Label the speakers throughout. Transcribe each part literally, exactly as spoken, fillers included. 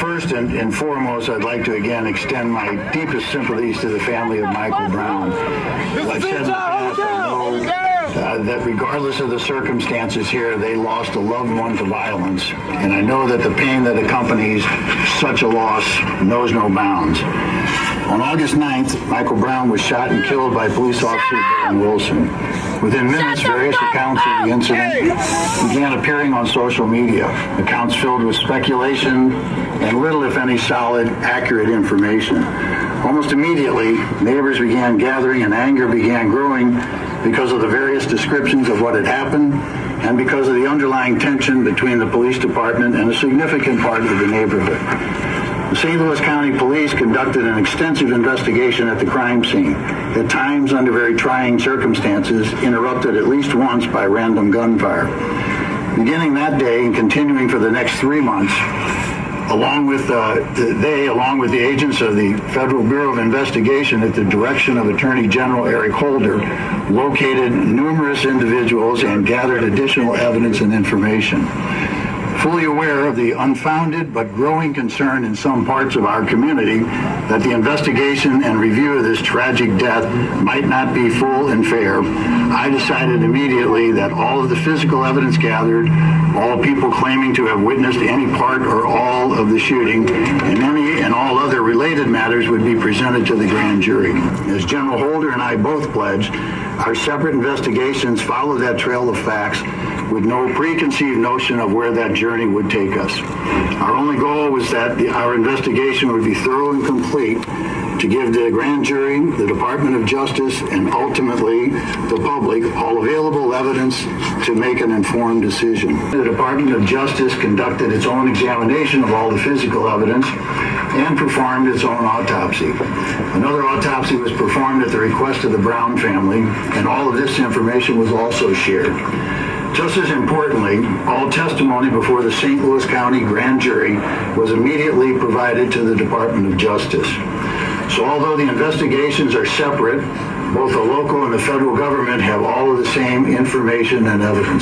Speaker 1: first and, and foremost, I'd like to again extend my deepest sympathies to the family of Michael Brown. As I've said in the past, I know uh, that regardless of the circumstances here, they lost a loved one to violence, and I know that the pain that accompanies such a loss knows no bounds. On August ninth, Michael Brown was shot and killed by police officer Darren Wilson. Within minutes, various accounts of the incident began appearing on social media, accounts filled with speculation and little, if any, solid, accurate information. Almost immediately, neighbors began gathering and anger began growing because of the various descriptions of what had happened and because of the underlying tension between the police department and a significant part of the neighborhood. The Saint Louis County Police conducted an extensive investigation at the crime scene, at times under very trying circumstances, interrupted at least once by random gunfire. Beginning that day and continuing for the next three months, along with uh, they, along with the agents of the Federal Bureau of Investigation at the direction of Attorney General Eric Holder, located numerous individuals and gathered additional evidence and information. Fully aware of the unfounded but growing concern in some parts of our community that the investigation and review of this tragic death might not be full and fair, I decided immediately that all of the physical evidence gathered, all people claiming to have witnessed any part or all of the shooting, and any and all other related matters would be presented to the grand jury. As General Holder and I both pledged, our separate investigations follow that trail of facts with no preconceived notion of where that journey would take us. Our only goal was that the, our investigation would be thorough and complete to give the grand jury, the Department of Justice, and ultimately the public all available evidence to make an informed decision. The Department of Justice conducted its own examination of all the physical evidence and performed its own autopsy. Another autopsy was performed at the request of the Brown family, and all of this information was also shared. Just as importantly, all testimony before the Saint Louis County Grand Jury was immediately provided to the Department of Justice. So although the investigations are separate, both the local and the federal government have all of the same information and evidence.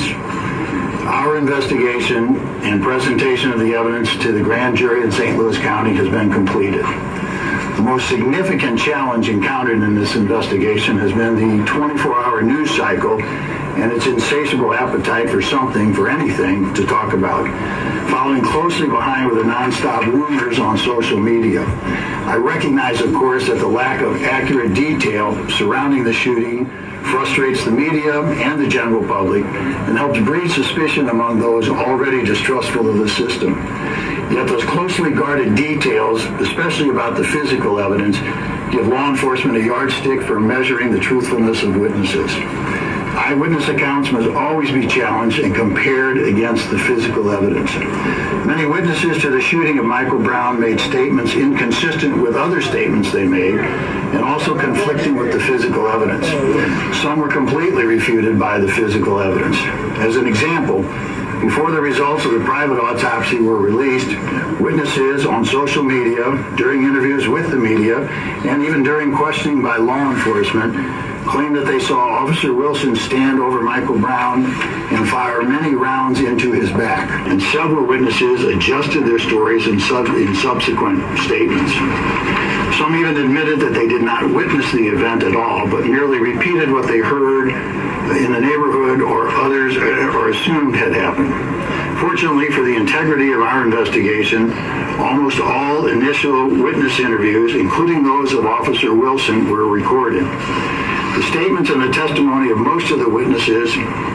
Speaker 1: Our investigation and presentation of the evidence to the grand jury in Saint Louis County has been completed. The most significant challenge encountered in this investigation has been the twenty-four hour news cycle and its insatiable appetite for something, for anything, to talk about, following closely behind with the nonstop rumors on social media. I recognize, of course, that the lack of accurate detail surrounding the shooting frustrates the media and the general public and helps breed suspicion among those already distrustful of the system. Yet those closely guarded details, especially about the physical evidence, give law enforcement a yardstick for measuring the truthfulness of witnesses. Eyewitness accounts must always be challenged and compared against the physical evidence. Many witnesses to the shooting of Michael Brown made statements inconsistent with other statements they made and also conflicting with the physical evidence. Some were completely refuted by the physical evidence. As an example, before the results of the private autopsy were released, witnesses on social media, during interviews with the media, and even during questioning by law enforcement, claimed that they saw Officer Wilson stand over Michael Brown and fire many rounds into his back. And several witnesses adjusted their stories in, sub in subsequent statements. Some even admitted that they did not witness the event at all, but merely repeated what they heard in the neighborhood or others or assumed had happened. Fortunately for the integrity of our investigation, almost all initial witness interviews, including those of Officer Wilson, were recorded. The statements and the testimony of most of the witnesses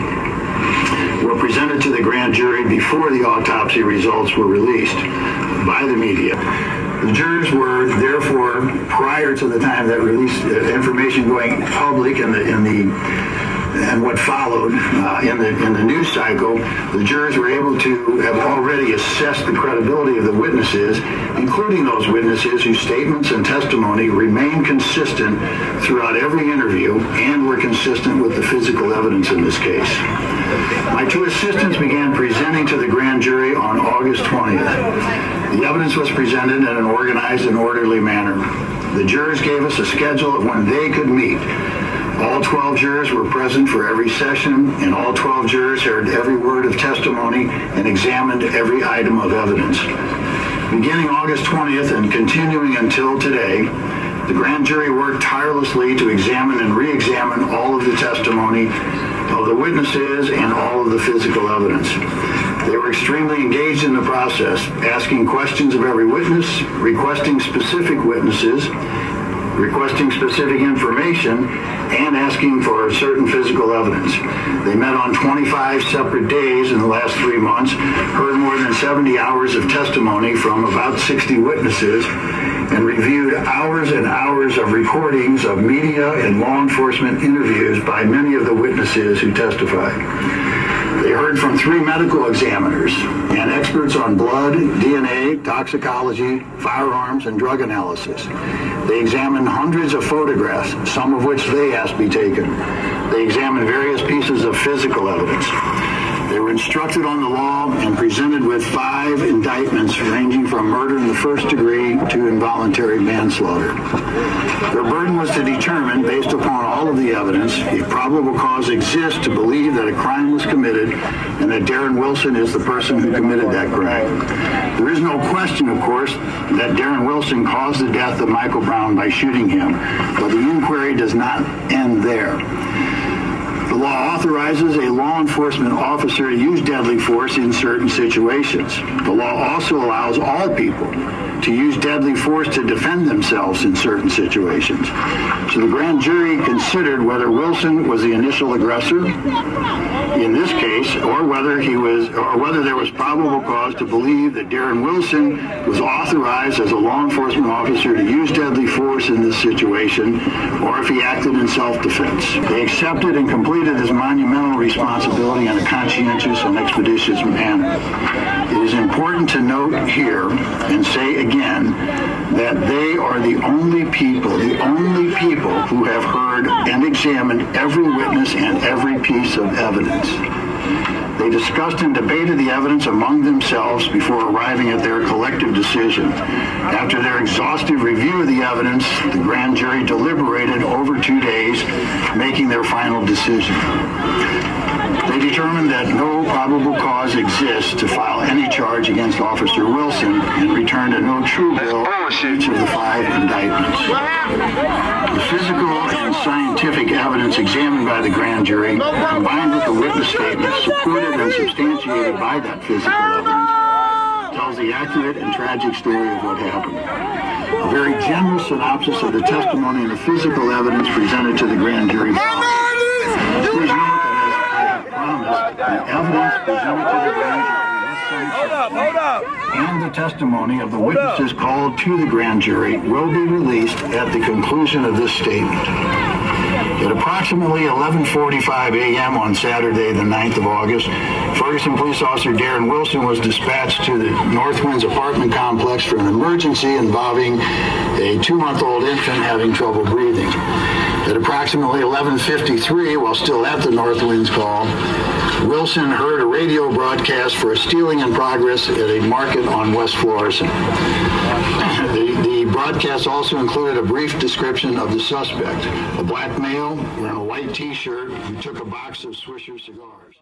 Speaker 1: were presented to the grand jury before the autopsy results were released by the media. The jurors were therefore, prior to the time that released uh, information going public and the, in the and what followed uh, in the in the news cycle, the jurors were able to have already assessed the credibility of the witnesses, including those witnesses whose statements and testimony remained consistent throughout every interview and were consistent with the physical evidence in this case. My two assistants began presenting to the grand jury on August twentieth. The evidence was presented in an organized and orderly manner. The jurors gave us a schedule of when they could meet. All twelve jurors were present for every session, and all twelve jurors heard every word of testimony and examined every item of evidence. Beginning August twentieth and continuing until today, the grand jury worked tirelessly to examine and re-examine all of the testimony of the witnesses and all of the physical evidence. They were extremely engaged in the process, asking questions of every witness, requesting specific witnesses, requesting specific information, and asking for certain physical evidence. They met on twenty-five separate days in the last three months, heard more than seventy hours of testimony from about sixty witnesses, and reviewed hours and hours of recordings of media and law enforcement interviews by many of the witnesses who testified. They heard from three medical examiners and experts on blood, D N A, toxicology, firearms, and drug analysis. They examined hundreds of photographs, some of which they asked be taken. They examined various pieces of physical evidence. They were instructed on the law and presented with five indictments ranging from murder in the first degree to involuntary manslaughter. Their burden was to determine, based upon all of the evidence, if probable cause exists to believe that a crime was committed and that Darren Wilson is the person who committed that crime. There is no question, of course, that Darren Wilson caused the death of Michael Brown by shooting him, but the inquiry does not end there. The law authorizes a law enforcement officer to use deadly force in certain situations. The law also allows all people to use deadly force to defend themselves in certain situations. So the grand jury considered whether Wilson was the initial aggressor in this case, or whether he was, or whether there was probable cause to believe that Darren Wilson was authorized as a law enforcement officer to use deadly force in this situation, or if he acted in self-defense. They accepted and completed this monumental responsibility in a conscientious and expeditious manner. It is important to note here and say again that they are the only people, the only people who have heard and examined every witness and every piece of evidence. They discussed and debated the evidence among themselves before arriving at their collective decision. After their exhaustive review of the evidence, the grand jury deliberated over two days, making their final decision. They determined that no probable cause exists to file any charge against Officer Wilson and returned a no true bill for each of the five indictments. The physical and scientific evidence examined by the grand jury, combined with the witness statements supported and substantiated by that physical evidence, tells the accurate and tragic story of what happened. A very general synopsis of the testimony and the physical evidence presented to the grand jury. Please note that, as I have promised, the evidence presented to the grand jury hold up, hold up. and the testimony of the witnesses called to the grand jury will be released at the conclusion of this statement. At approximately eleven forty-five a m on Saturday, the ninth of August, Ferguson Police Officer Darren Wilson was dispatched to the Northwinds apartment complex for an emergency involving a two-month-old infant having trouble breathing. At approximately eleven fifty-three, while still at the Northwinds call, Wilson heard a radio broadcast for a stealing in progress at a market on West Florissant. The, the broadcast also included a brief description of the suspect, a black male wearing a white t-shirt who took a box of Swisher cigars.